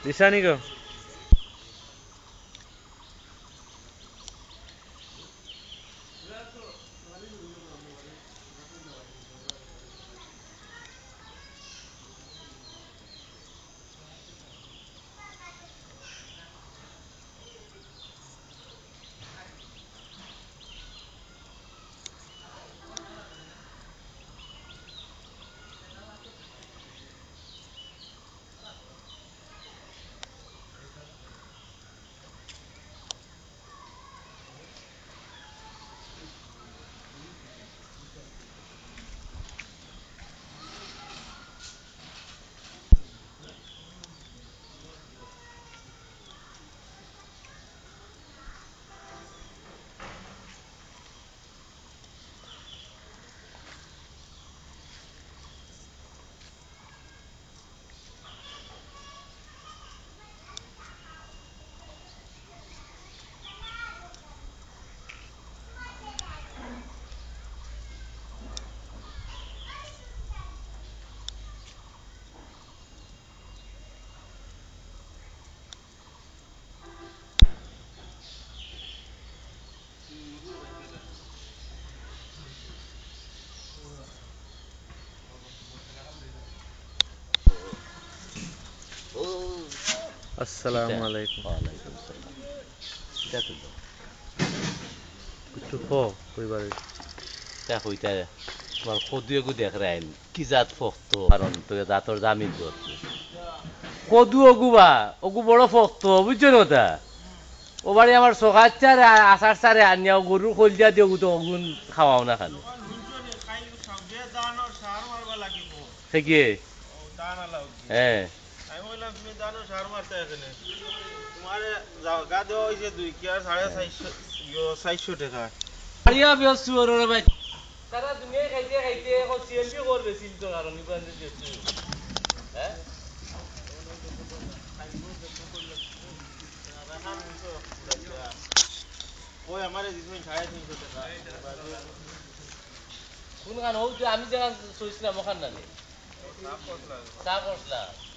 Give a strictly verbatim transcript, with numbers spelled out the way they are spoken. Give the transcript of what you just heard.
ঈশানী গো আসসালামু আলাইকুম ওয়ালাইকুম আসসালাম এটা তো একটু ফ কইবারে তা হইতা তোমার কদুয়ে গু দেখ রাইন কি জাত ফক্ত কারণ তো জাতর জামিন করছে কদু অগুবা অগু বড় ফক্ত বুঝছো না ওটা ও বাড়ি আমার সকাল চারে আষাঢ় চারে আনিয়াও গরুর কলজা দিয়ে তো অগুন খাওয়াও না খানে সে কি হ্যাঁ আমি বললাম তুমি জানো সার মারতে এখানে তোমার গা দেওয়া হয়েছে দুই কি আর সাড়ে চারশো চারশো টাকা বাড়িয়া বেসু ওর ভাই সারা দুনিয়া খাইতে খাইতে এখন সিএনজি করবে সিলতো কারণ ইবান দিতে হ্যাঁ ওই আমারে দিছেন সাড়ে তিনশো টাকা কোন গান হচ্ছে আমি যেখান শুইছিলাম ওখান না সাফ করলাম চা করছিলাম